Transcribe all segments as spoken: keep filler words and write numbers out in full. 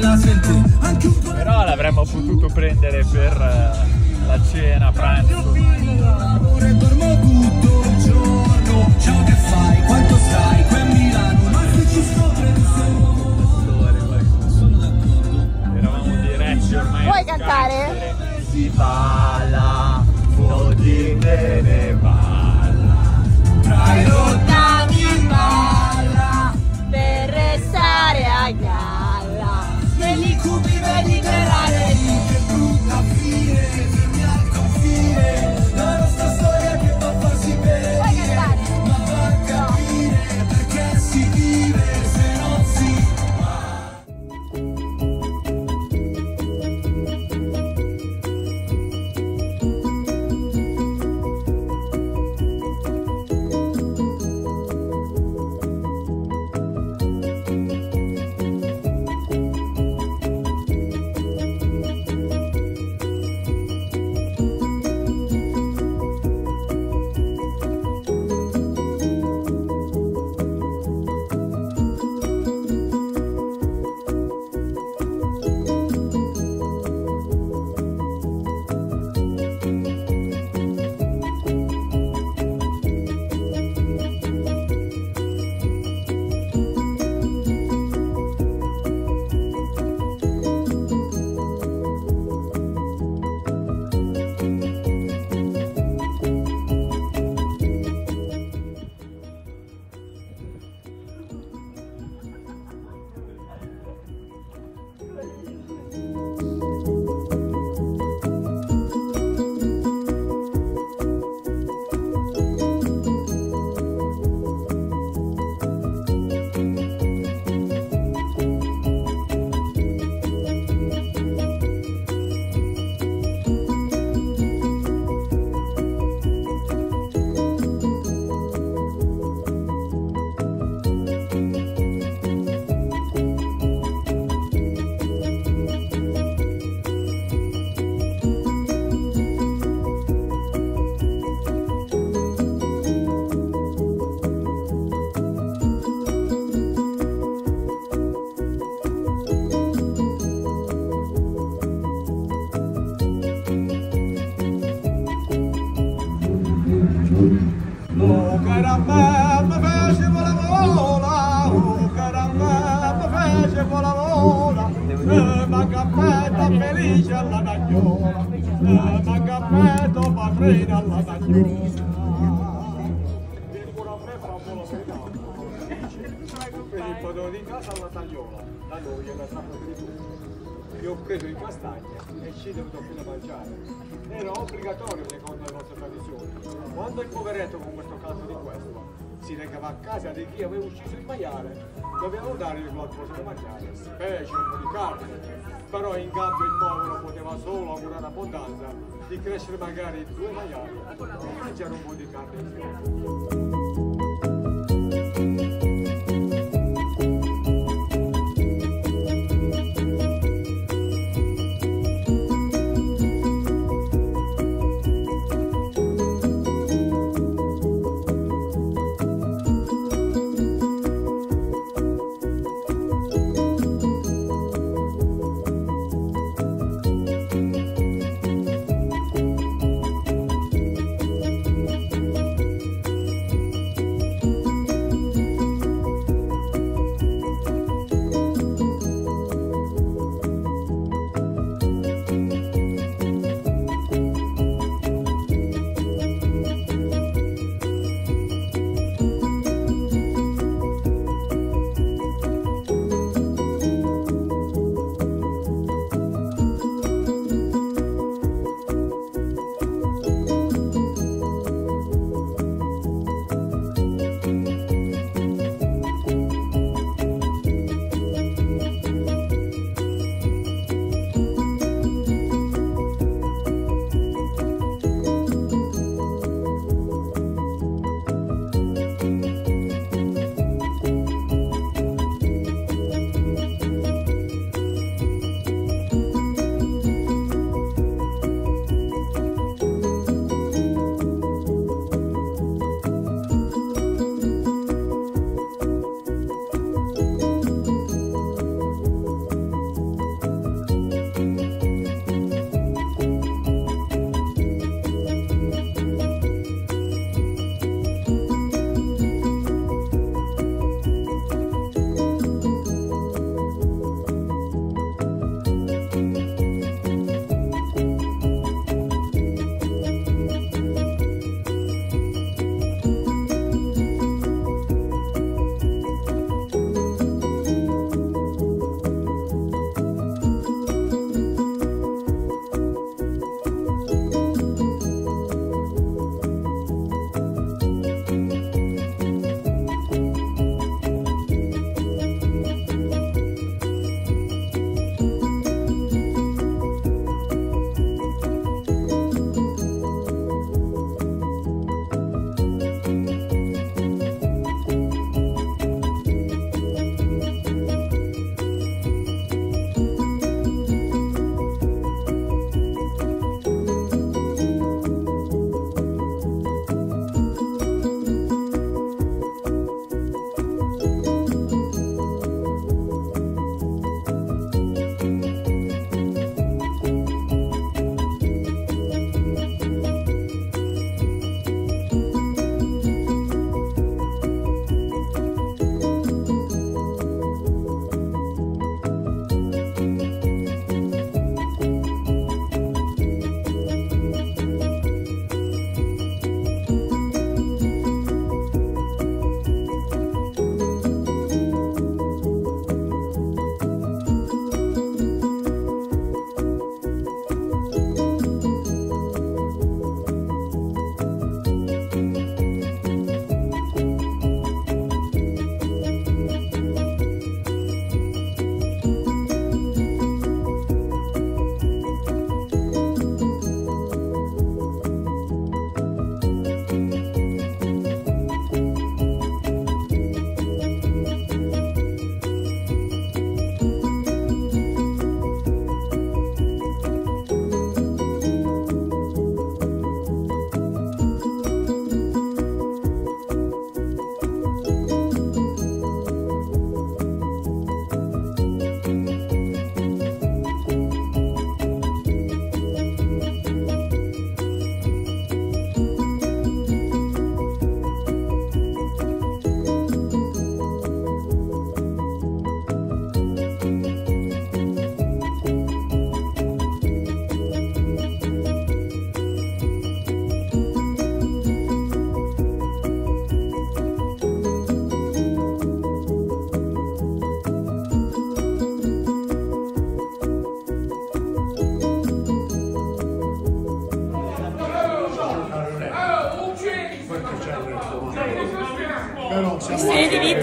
Però l'avremmo potuto prendere per uh, la cena, pranzo. Dormo tutto il giorno. Ciao, che fai? Quanto stai? Qui a Milano, ma se ci sto sono d'accordo. Eravamo diretti ormai. Vuoi cantare? Si balla, oggi te ne balla. tra i Rottami in balla per restare a galla. negli cubi vedi grelare. Che brutta fine, fermi al confine. La nostra storia che va a farsi bene. Vuoi cantare? Ma va a capire perché si vive se non si Oh caramba, mi fece con la vola, oh caramba, mi fece con la vola, eh, ma cappetta felice alla tagliola, eh, ma cappetto padrina alla tagliola. Vieni pure a me, fra un po' la verità. Vedi il padrone di casa alla tagliola, la noia la sabato di tutto. Io ho preso in castagna e ci devo da mangiare. Era obbligatorio secondo le nostre tradizioni. Quando il poveretto con questo caso di questo si recava a casa di chi aveva ucciso il maiale, dovevano dargli qualcosa da mangiare, specie un po' di carne. Però in cambio il povero poteva solo augurare abbondanza di crescere magari due maiali e mangiare un po' di carne insieme.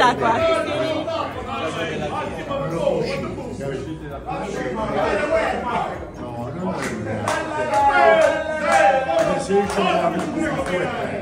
sta qua. Se esce